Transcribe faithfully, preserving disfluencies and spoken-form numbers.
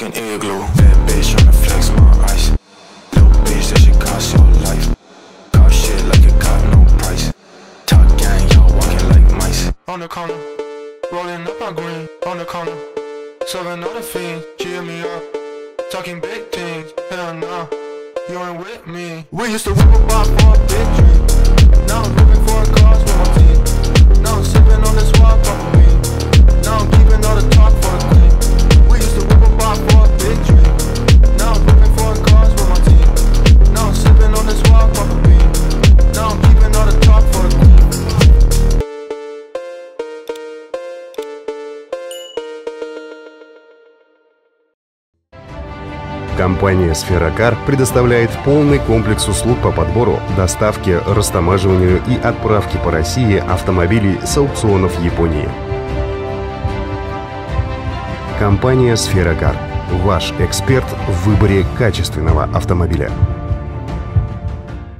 an igloo. Bad bitch tryna flex my ice. Little bitch, that shit cost your life. Cop shit like it got no price. Top gang, y'all walking like mice. On the corner, rolling up my green. On the corner, serving all the fiends. Cheer me up, talking big things. Hell nah, you ain't with me. We used to whip a bar for a big dream. Now I'm looking for a cause with my team. Now I'm sipping on this wild property. Now I'm keeping all the talk for the queen. We used to whip a bar for a big dream. Now I'm looking for a cause with my team. Now I'm sipping on this wild property. Now I'm keeping all the talk for the queen. Компания «Сферакар» предоставляет полный комплекс услуг по подбору, доставке, растамаживанию и отправке по России автомобилей с аукционов Японии. Компания «Сферакар» – ваш эксперт в выборе качественного автомобиля.